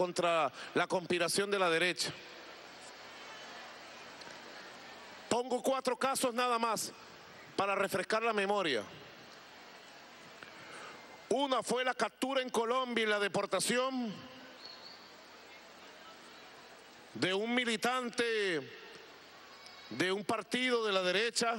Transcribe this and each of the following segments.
contra la conspiración de la derecha. Pongo 4 casos nada más para refrescar la memoria. Una fue la captura en Colombia y la deportación de un militante de un partido de la derecha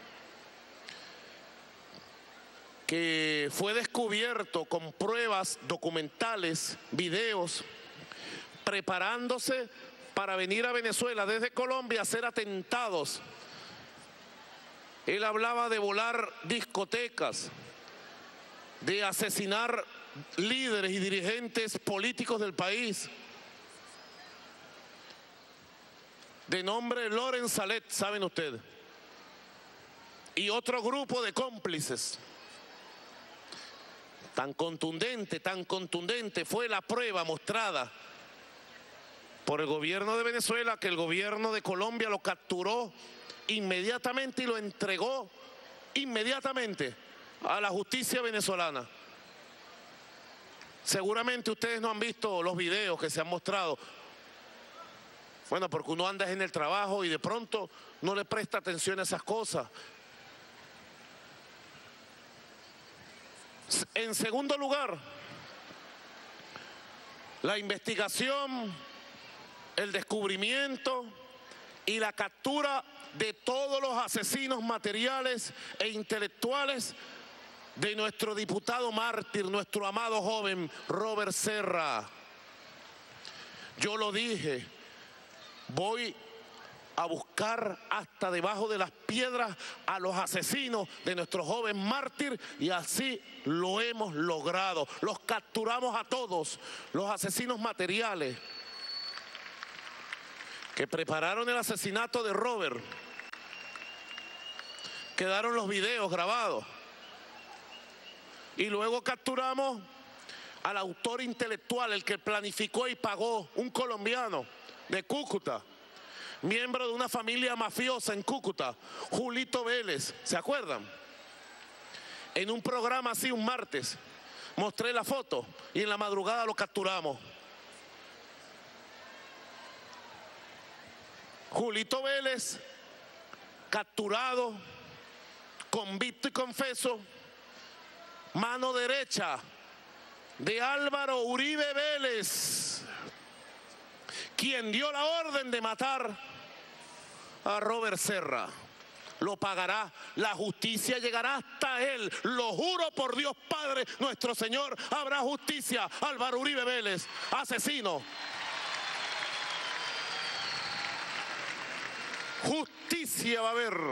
que fue descubierto con pruebas documentales, videos, preparándose para venir a Venezuela desde Colombia a hacer atentados. Él hablaba de volar discotecas, de asesinar líderes y dirigentes políticos del país. De nombre Loren Salet, saben ustedes. Y otro grupo de cómplices. Tan contundente fue la prueba mostrada por el gobierno de Venezuela que el gobierno de Colombia lo capturó inmediatamente y lo entregó inmediatamente a la justicia venezolana. Seguramente ustedes no han visto los videos que se han mostrado. Bueno, porque uno anda en el trabajo y de pronto no le presta atención a esas cosas. En segundo lugar, la investigación, el descubrimiento y la captura de todos los asesinos materiales e intelectuales de nuestro diputado mártir, nuestro amado joven Robert Serra. Yo lo dije, voy a buscar hasta debajo de las piedras a los asesinos de nuestro joven mártir y así lo hemos logrado. Los capturamos a todos, los asesinos materiales que prepararon el asesinato de Robert. Quedaron los videos grabados. Y luego capturamos al autor intelectual, el que planificó y pagó, un colombiano de Cúcuta, miembro de una familia mafiosa en Cúcuta, Julito Vélez, ¿se acuerdan? En un programa así un martes, mostré la foto y en la madrugada lo capturamos. Julito Vélez, capturado, convicto y confeso, mano derecha de Álvaro Uribe Vélez, quien dio la orden de matar a Robert Serra. Lo pagará, la justicia llegará hasta él, lo juro por Dios Padre nuestro Señor, habrá justicia. Álvaro Uribe Vélez, asesino. Justicia va a haber.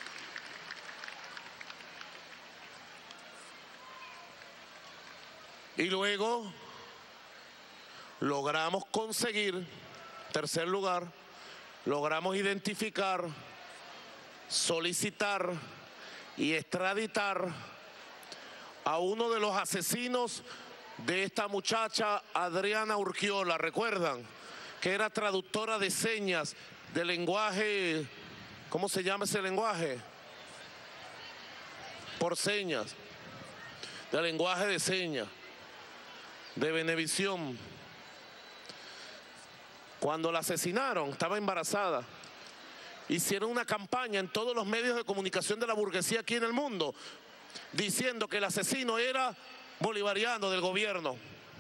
Y luego logramos conseguir, tercer lugar, logramos identificar, solicitar y extraditar a uno de los asesinos de esta muchacha Adriana Urquiola, ¿recuerdan? Que era traductora de señas de lenguaje, ¿cómo se llama ese lenguaje? Por señas, de lenguaje de señas, de Venevisión. Cuando la asesinaron, estaba embarazada. Hicieron una campaña en todos los medios de comunicación de la burguesía aquí en el mundo, diciendo que el asesino era bolivariano del gobierno,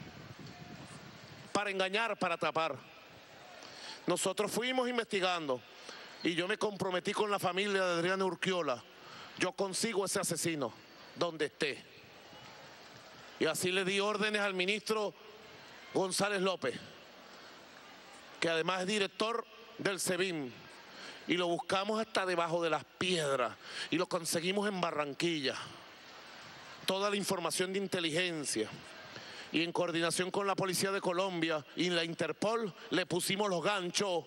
para engañar, para tapar. Nosotros fuimos investigando y yo me comprometí con la familia de Adriana Urquiola. Yo consigo ese asesino donde esté. Y así le di órdenes al ministro González López, que además es director del SEBIN, y lo buscamos hasta debajo de las piedras y lo conseguimos en Barranquilla. Toda la información de inteligencia y en coordinación con la Policía de Colombia y la Interpol le pusimos los ganchos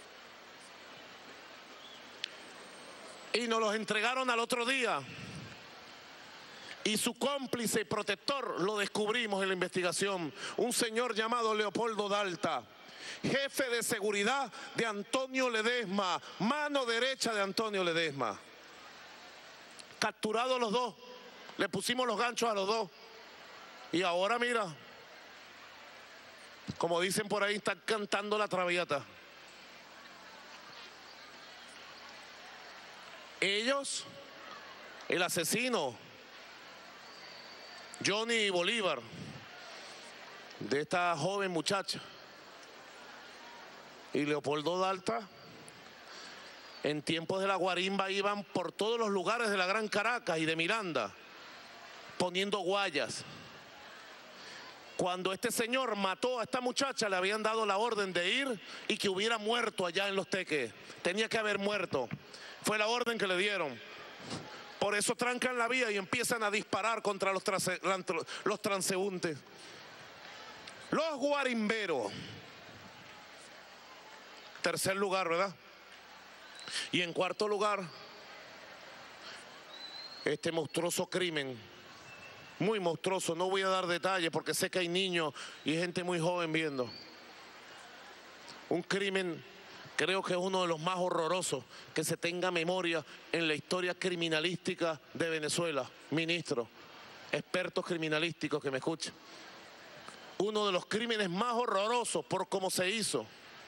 y nos los entregaron al otro día. Y su cómplice y protector lo descubrimos en la investigación, un señor llamado Leopoldo Dalta, jefe de seguridad de Antonio Ledesma, mano derecha de Antonio Ledesma. Capturados los dos, le pusimos los ganchos a los dos. Y ahora mira, Como dicen por ahí, están cantando la traviata. Ellos, el asesino, Johnny Bolívar, de esta joven muchacha, y Leopoldo Dalta, en tiempos de la guarimba iban por todos los lugares de la Gran Caracas y de Miranda, poniendo guayas. Cuando este señor mató a esta muchacha, le habían dado la orden de ir y que hubiera muerto allá en Los Teques. Tenía que haber muerto. Fue la orden que le dieron. Por eso trancan la vía y empiezan a disparar contra los transeúntes. Los guarimberos. Tercer lugar, ¿verdad? Y en cuarto lugar, este monstruoso crimen. Muy monstruoso, no voy a dar detalles porque sé que hay niños y gente muy joven viendo. Un crimen, creo que es uno de los más horrorosos que se tenga memoria en la historia criminalística de Venezuela. Ministros, expertos criminalísticos que me escuchan. Uno de los crímenes más horrorosos por cómo se hizo.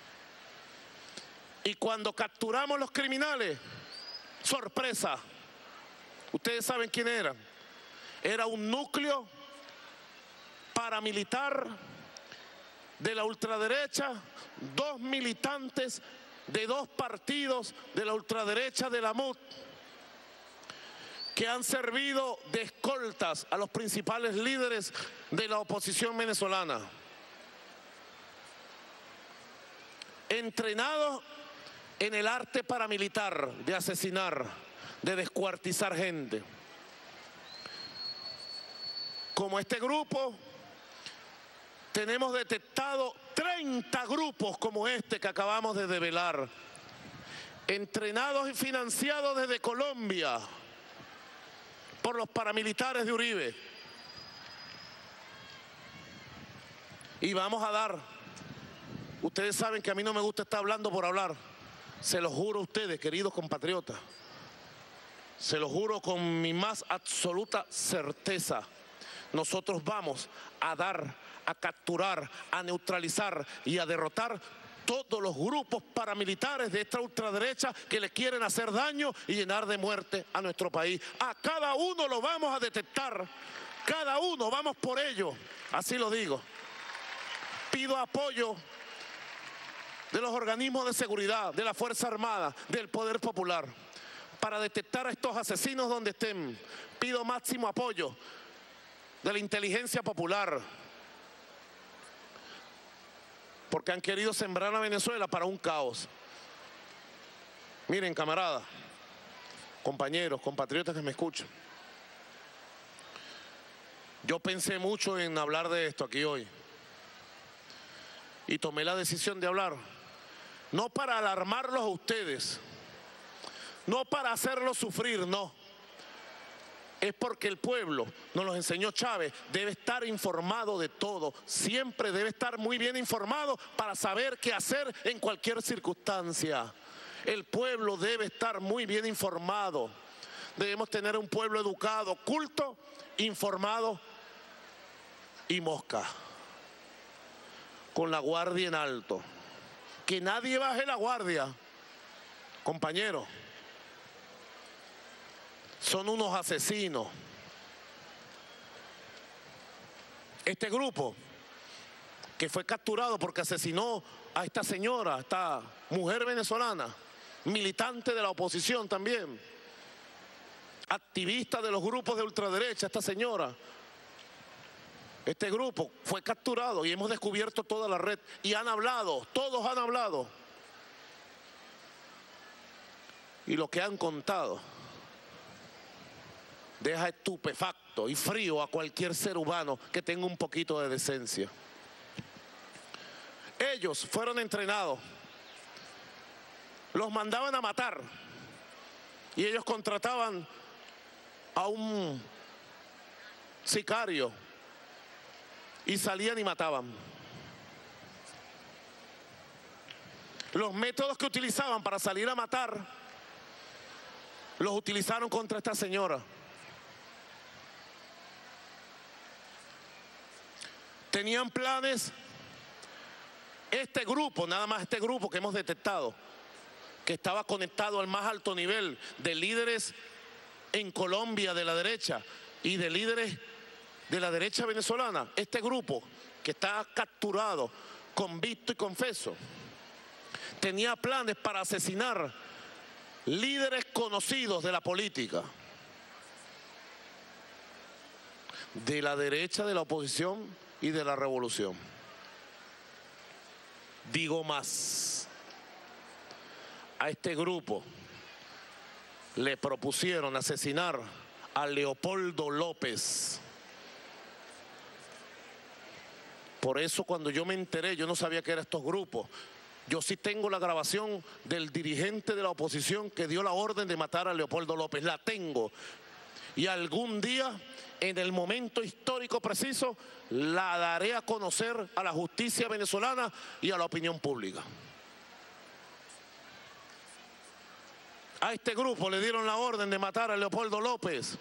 Y cuando capturamos los criminales, sorpresa, ustedes saben quién eran. Era un núcleo paramilitar de la ultraderecha, 2 militantes de 2 partidos de la ultraderecha de la MUD, que han servido de escoltas a los principales líderes de la oposición venezolana. Entrenados en el arte paramilitar de asesinar, de descuartizar gente. Como este grupo, tenemos detectado 30 grupos como este que acabamos de develar, entrenados y financiados desde Colombia por los paramilitares de Uribe. Y vamos a dar, ustedes saben que a mí no me gusta estar hablando por hablar, se lo juro a ustedes, queridos compatriotas, se lo juro con mi más absoluta certeza. Nosotros vamos a dar, a capturar, a neutralizar y a derrotar todos los grupos paramilitares de esta ultraderecha que le quieren hacer daño y llenar de muerte a nuestro país. A cada uno lo vamos a detectar, cada uno, vamos por ello, así lo digo. Pido apoyo de los organismos de seguridad, de la Fuerza Armada, del Poder Popular, para detectar a estos asesinos donde estén. Pido máximo apoyo de la inteligencia popular, porque han querido sembrar a Venezuela para un caos. Miren, camaradas, compañeros, compatriotas que me escuchan, yo pensé mucho en hablar de esto aquí hoy y tomé la decisión de hablar, no para alarmarlos a ustedes, no para hacerlos sufrir, no. Es porque el pueblo, nos lo enseñó Chávez, debe estar informado de todo. Siempre debe estar muy bien informado para saber qué hacer en cualquier circunstancia. El pueblo debe estar muy bien informado. Debemos tener un pueblo educado, culto, informado y mosca. Con la guardia en alto. Que nadie baje la guardia, compañeros. Son unos asesinos. Este grupo que fue capturado porque asesinó a esta señora, a esta mujer venezolana, militante de la oposición también, activista de los grupos de ultraderecha, esta señora. Este grupo fue capturado y hemos descubierto toda la red y han hablado, todos han hablado. Y lo que han contado deja estupefacto y frío a cualquier ser humano que tenga un poquito de decencia. Ellos fueron entrenados, los mandaban a matar y ellos contrataban a un sicario y salían y mataban. Los métodos que utilizaban para salir a matar los utilizaron contra esta señora. Tenían planes Este grupo, nada más este grupo que hemos detectado, que estaba conectado al más alto nivel de líderes en Colombia de la derecha y de líderes de la derecha venezolana, este grupo que está capturado, convicto y confeso, tenía planes para asesinar líderes conocidos de la política, de la derecha, de la oposición y de la revolución. Digo más, a este grupo le propusieron asesinar a Leopoldo López. Por eso cuando yo me enteré, yo no sabía que eran estos grupos. Yo sí tengo la grabación del dirigente de la oposición que dio la orden de matar a Leopoldo López. La tengo. Y algún día, en el momento histórico preciso, la daré a conocer a la justicia venezolana y a la opinión pública. A este grupo le dieron la orden de matar a Leopoldo López.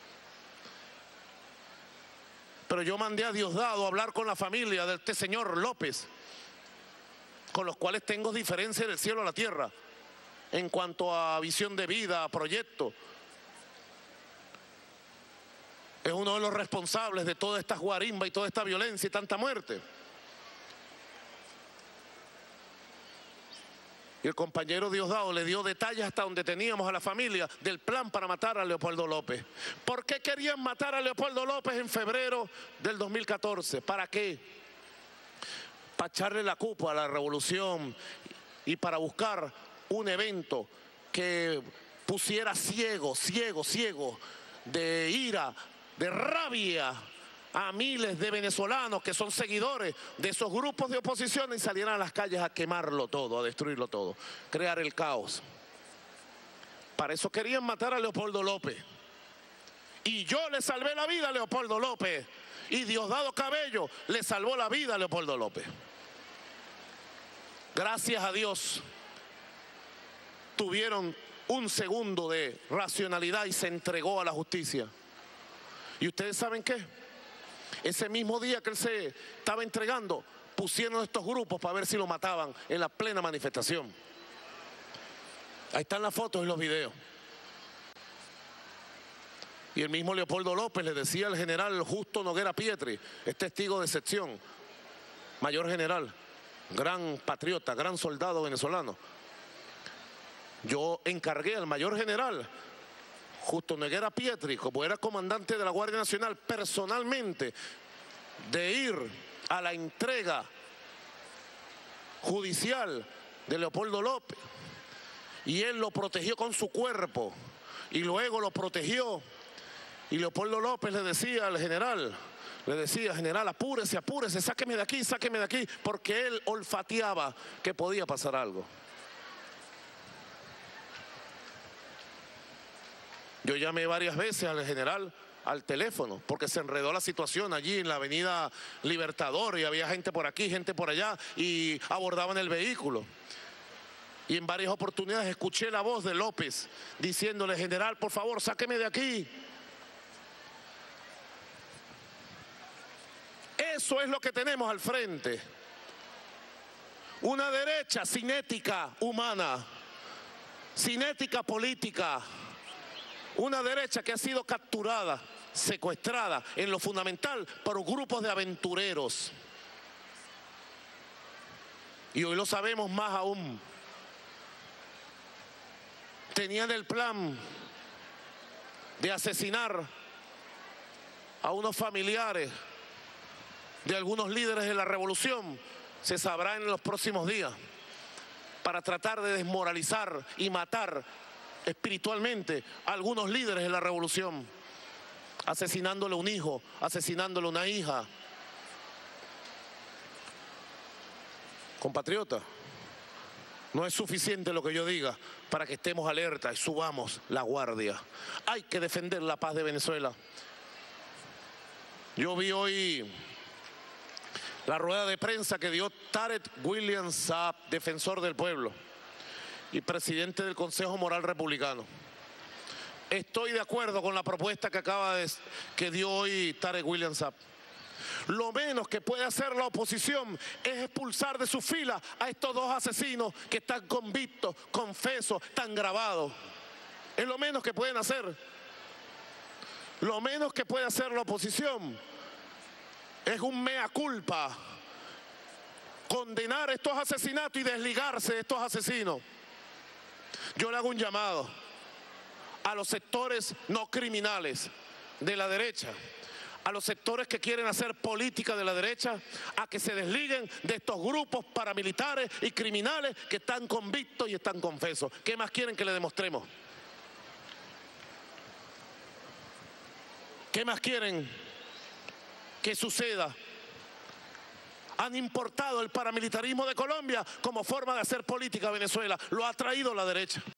Pero yo mandé a Diosdado a hablar con la familia de este señor López, con los cuales tengo diferencia del cielo a la tierra, en cuanto a visión de vida, a proyecto. Es uno de los responsables de toda esta guarimba y toda esta violencia y tanta muerte. Y el compañero Diosdado le dio detalles hasta donde teníamos a la familia del plan para matar a Leopoldo López. ¿Por qué querían matar a Leopoldo López en febrero del 2014? ¿Para qué? Para echarle la culpa a la revolución y para buscar un evento que pusiera ciego de ira, de rabia a miles de venezolanos que son seguidores de esos grupos de oposición y salieran a las calles a quemarlo todo, a destruirlo todo, crear el caos. Para eso querían matar a Leopoldo López. Y yo le salvé la vida a Leopoldo López. Y Diosdado Cabello le salvó la vida a Leopoldo López. Gracias a Dios tuvieron un segundo de racionalidad y se entregó a la justicia. ¿Y ustedes saben qué? Ese mismo día que él se estaba entregando, pusieron estos grupos para ver si lo mataban en la plena manifestación. Ahí están las fotos y los videos. Y el mismo Leopoldo López le decía al general Justo Noguera Pietri, es testigo de excepción, mayor general, gran patriota, gran soldado venezolano. Yo encargué al mayor general Justo Noguera Pietri, como era comandante de la Guardia Nacional, personalmente de ir a la entrega judicial de Leopoldo López. Y él lo protegió con su cuerpo y luego lo protegió. Y Leopoldo López le decía al general, general, apúrese, apúrese, sáqueme de aquí, porque él olfateaba que podía pasar algo. Yo llamé varias veces al general al teléfono porque se enredó la situación allí en la avenida Libertador y había gente por aquí, gente por allá y abordaban el vehículo. Y en varias oportunidades escuché la voz de López diciéndole, general, por favor, sáqueme de aquí. Eso es lo que tenemos al frente. Una derecha sin ética humana, sin ética política. Una derecha que ha sido capturada, secuestrada en lo fundamental por grupos de aventureros. Y hoy lo sabemos más aún. Tenían el plan de asesinar a unos familiares de algunos líderes de la revolución. Se sabrá en los próximos días, para tratar de desmoralizar y matar espiritualmente a algunos líderes de la revolución, asesinándole un hijo, asesinándole una hija. Compatriota, no es suficiente lo que yo diga para que estemos alerta y subamos la guardia. Hay que defender la paz de Venezuela. Yo vi hoy la rueda de prensa que dio Tarek William Saab, defensor del pueblo y presidente del Consejo Moral Republicano. Estoy de acuerdo con la propuesta que dio hoy Tarek William Saab. Lo menos que puede hacer la oposición es expulsar de su fila a estos dos asesinos que están convictos, confesos, están grabados. Es lo menos que pueden hacer. Lo menos que puede hacer la oposición es un mea culpa, condenar estos asesinatos y desligarse de estos asesinos. Yo le hago un llamado a los sectores no criminales de la derecha, a los sectores que quieren hacer política de la derecha, a que se desliguen de estos grupos paramilitares y criminales que están convictos y están confesos. ¿Qué más quieren que le demostremos? ¿Qué más quieren que suceda? Han importado el paramilitarismo de Colombia como forma de hacer política a Venezuela. Lo ha traído la derecha.